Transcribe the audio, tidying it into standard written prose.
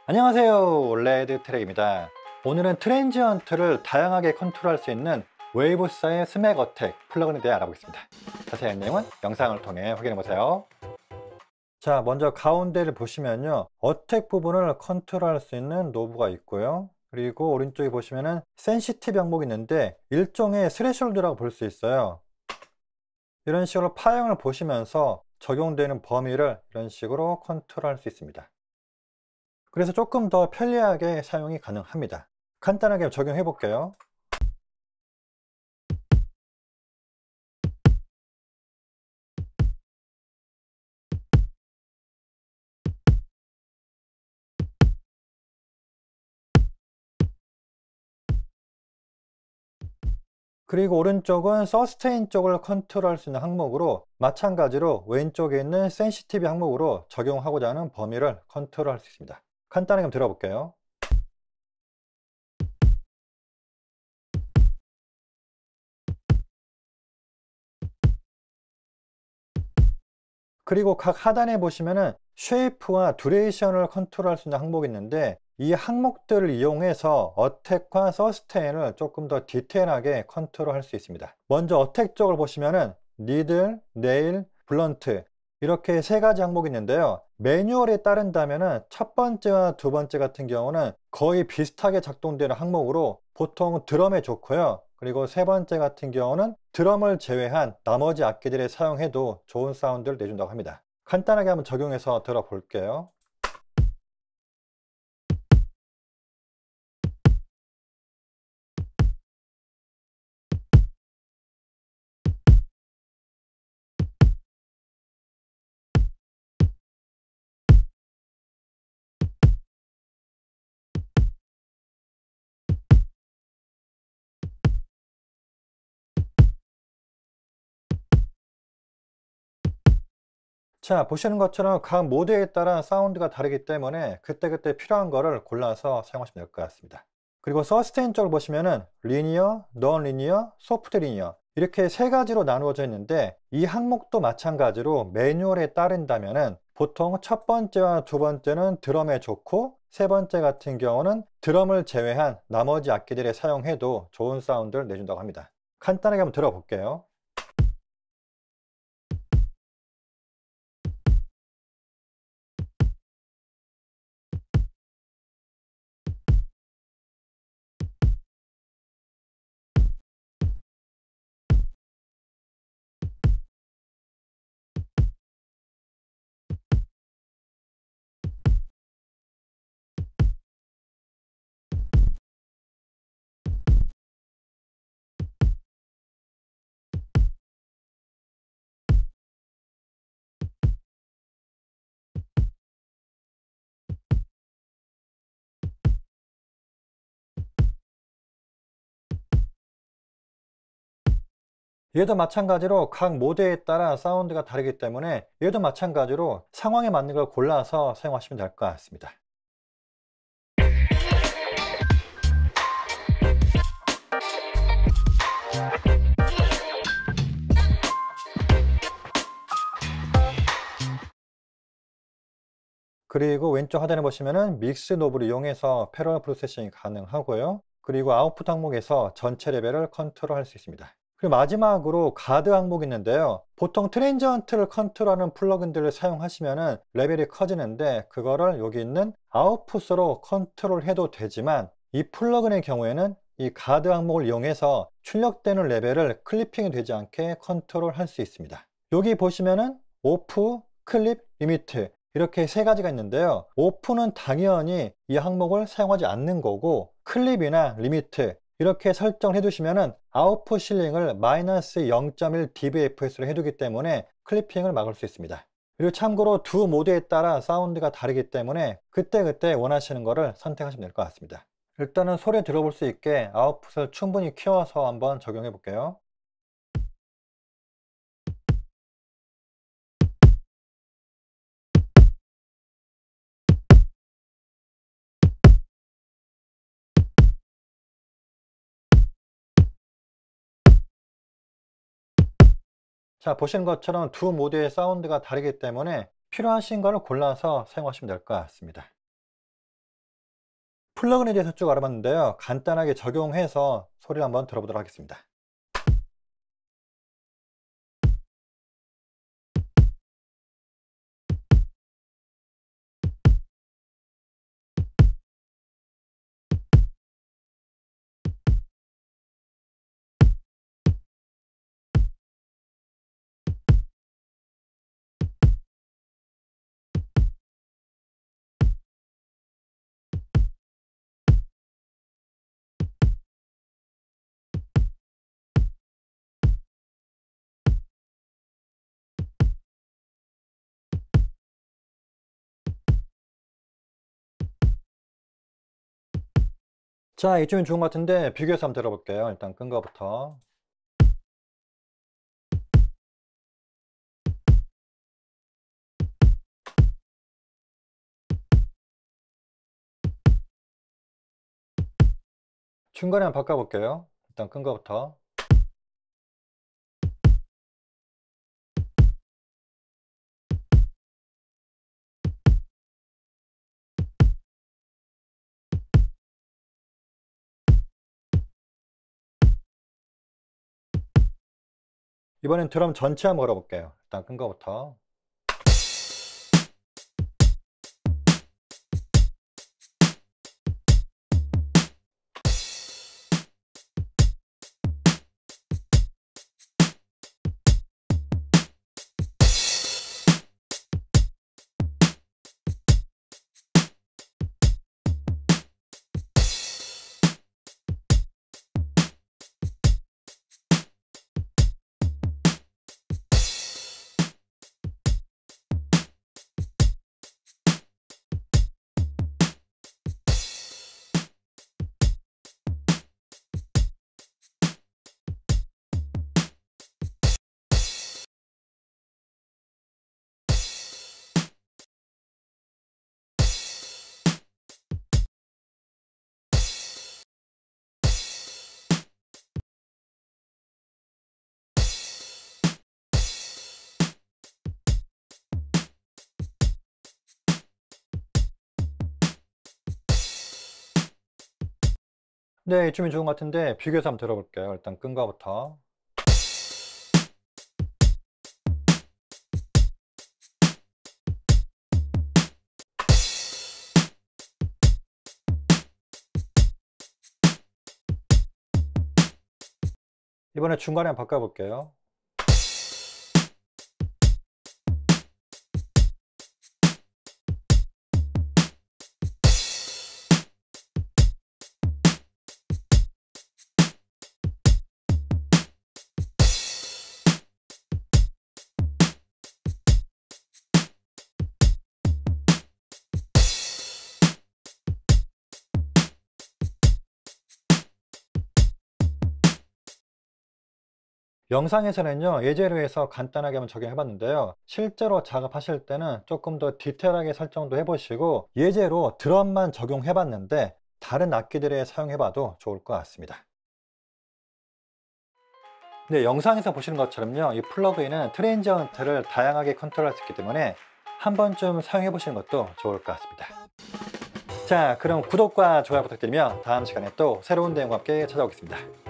안녕하세요, 레드트랙입니다. 오늘은 트랜지언트를 다양하게 컨트롤할 수 있는 웨이브사의 스맥 어택 플러그인에 대해 알아보겠습니다. 자세한 내용은 영상을 통해 확인해보세요. 자, 먼저 가운데를 보시면요, 어택 부분을 컨트롤할 수 있는 노브가 있고요, 그리고 오른쪽에 보시면은 센시티브 항목이 있는데 일종의 스레셜드라고 볼 수 있어요. 이런 식으로 파형을 보시면서 적용되는 범위를 이런 식으로 컨트롤할 수 있습니다. 그래서 조금 더 편리하게 사용이 가능합니다. 간단하게 적용해 볼게요. 그리고 오른쪽은 서스테인 쪽을 컨트롤할 수 있는 항목으로 마찬가지로 왼쪽에 있는 센시티브 항목으로 적용하고자 하는 범위를 컨트롤할 수 있습니다. 간단하게 한번 들어볼게요. 그리고 각 하단에 보시면은 쉐이프와 듀레이션을 컨트롤할 수 있는 항목이 있는데 이 항목들을 이용해서 어택과 서스테인을 조금 더 디테일하게 컨트롤할 수 있습니다. 먼저 어택 쪽을 보시면은 니들, 네일, 블런트 이렇게 세 가지 항목이 있는데요. 매뉴얼에 따른다면은 첫 번째와 두 번째 같은 경우는 거의 비슷하게 작동되는 항목으로 보통 드럼에 좋고요. 그리고 세 번째 같은 경우는 드럼을 제외한 나머지 악기들에 사용해도 좋은 사운드를 내준다고 합니다. 간단하게 한번 적용해서 들어볼게요. 자, 보시는 것처럼 각 모드에 따라 사운드가 다르기 때문에 그때그때 필요한 거를 골라서 사용하시면 될 것 같습니다. 그리고 서스테인 쪽을 보시면은 리니어, 넌 리니어, 소프트 리니어 이렇게 세 가지로 나누어져 있는데 이 항목도 마찬가지로 매뉴얼에 따른다면은 보통 첫 번째와 두 번째는 드럼에 좋고 세 번째 같은 경우는 드럼을 제외한 나머지 악기들에 사용해도 좋은 사운드를 내준다고 합니다. 간단하게 한번 들어볼게요. 얘도 마찬가지로 각 모드에 따라 사운드가 다르기 때문에 얘도 마찬가지로 상황에 맞는 걸 골라서 사용하시면 될 것 같습니다. 그리고 왼쪽 하단에 보시면은 믹스 노브를 이용해서 패러럴 프로세싱이 가능하고요. 그리고 아웃풋 항목에서 전체 레벨을 컨트롤할 수 있습니다. 그리고 마지막으로 가드 항목이 있는데요. 보통 트랜지언트를 컨트롤하는 플러그인들을 사용하시면은 레벨이 커지는데 그거를 여기 있는 아웃풋으로 컨트롤해도 되지만 이 플러그인의 경우에는 이 가드 항목을 이용해서 출력되는 레벨을 클리핑이 되지 않게 컨트롤할 수 있습니다. 여기 보시면은 오프, 클립, 리미트 이렇게 세 가지가 있는데요. 오프는 당연히 이 항목을 사용하지 않는 거고 클립이나 리미트 이렇게 설정을 해두시면은 아웃풋 실링을 마이너스 0.1 dBFS로 해두기 때문에 클리핑을 막을 수 있습니다. 그리고 참고로 두 모드에 따라 사운드가 다르기 때문에 그때그때 원하시는 거를 선택하시면 될 것 같습니다. 일단은 소리 들어볼 수 있게 아웃풋을 충분히 키워서 한번 적용해 볼게요. 자, 보시는 것처럼 두 모드의 사운드가 다르기 때문에 필요하신 거를 골라서 사용하시면 될 것 같습니다. 플러그인에 대해서 쭉 알아봤는데요. 간단하게 적용해서 소리를 한번 들어보도록 하겠습니다. 자, 이쯤은 좋은 것 같은데 비교해서 한번 들어볼게요. 일단 끈 거부터. 중간에 한번 바꿔볼게요. 일단 끈 거부터. 이번엔 드럼 전체 한번 걸어볼게요. 일단 끈 거부터. 네, 이쯤이 좋은 것 같은데 비교해서 한번 들어볼게요. 일단 끈 거부터. 이번에 중간에 한번 바꿔볼게요. 영상에서는요, 예제로 해서 간단하게 한번 적용해 봤는데요. 실제로 작업하실 때는 조금 더 디테일하게 설정도 해보시고, 예제로 드럼만 적용해 봤는데 다른 악기들에 사용해 봐도 좋을 것 같습니다. 네, 영상에서 보시는 것처럼요, 이 플러그인은 트랜지언트를 다양하게 컨트롤할 수 있기 때문에 한 번쯤 사용해 보시는 것도 좋을 것 같습니다. 자, 그럼 구독과 좋아요 부탁드리며 다음 시간에 또 새로운 내용과 함께 찾아오겠습니다.